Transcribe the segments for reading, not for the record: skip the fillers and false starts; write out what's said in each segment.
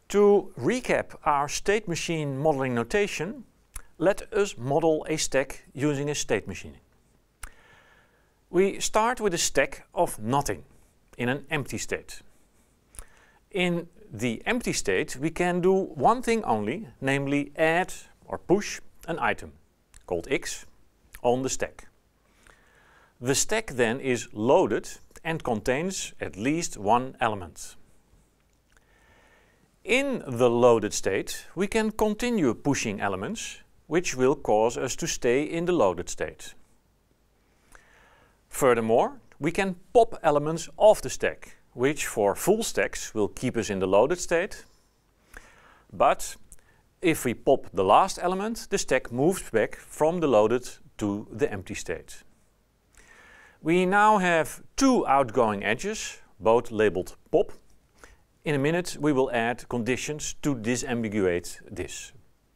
To recap our state machine modeling notation, let us model a stack using a state machine. We start with a stack of nothing in an empty state. In the empty state, we can do one thing only, namely add or push an item, called x, on the stack. The stack then is loaded and contains at least one element. In the loaded state, we can continue pushing elements, which will cause us to stay in the loaded state. Furthermore, we can pop elements off the stack, which for full stacks will keep us in the loaded state. But if we pop the last element, the stack moves back from the loaded to the empty state. We now have two outgoing edges, both labeled pop. In a minute we will add conditions to disambiguate this.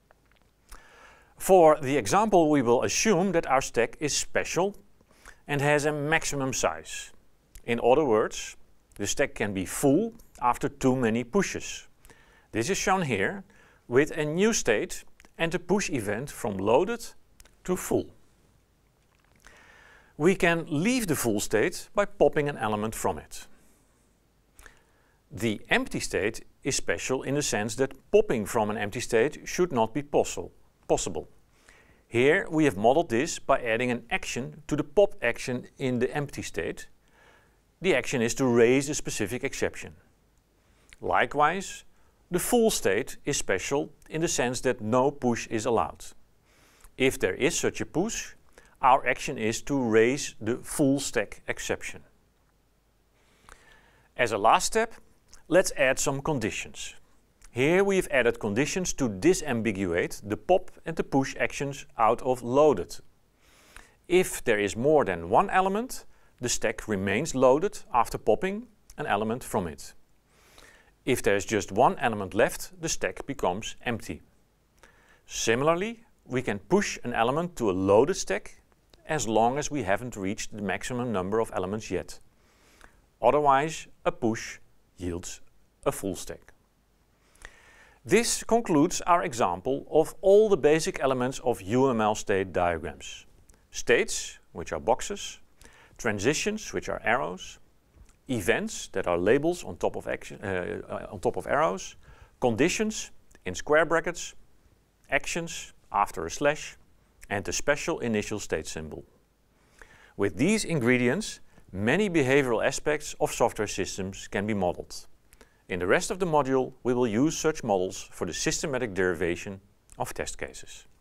For the example, we will assume that our stack is special and has a maximum size. In other words, the stack can be full after too many pushes. This is shown here with a new state and a push event from loaded to full. We can leave the full state by popping an element from it. The empty state is special in the sense that popping from an empty state should not be possible. Here we have modeled this by adding an action to the pop action in the empty state. The action is to raise a specific exception. Likewise, the full state is special in the sense that no push is allowed. If there is such a push, our action is to raise the full stack exception. As a last step, let's add some conditions. Here we have added conditions to disambiguate the pop and the push actions out of loaded. If there is more than one element, the stack remains loaded after popping an element from it. If there is just one element left, the stack becomes empty. Similarly, we can push an element to a loaded stack as long as we haven't reached the maximum number of elements yet. Otherwise, a push yields a full stack. This concludes our example of all the basic elements of UML state diagrams. States, which are boxes, transitions, which are arrows, events that are labels on top of arrows, conditions in square brackets, actions after a slash, and the special initial state symbol. With these ingredients, many behavioral aspects of software systems can be modeled. In the rest of the module, we will use such models for the systematic derivation of test cases.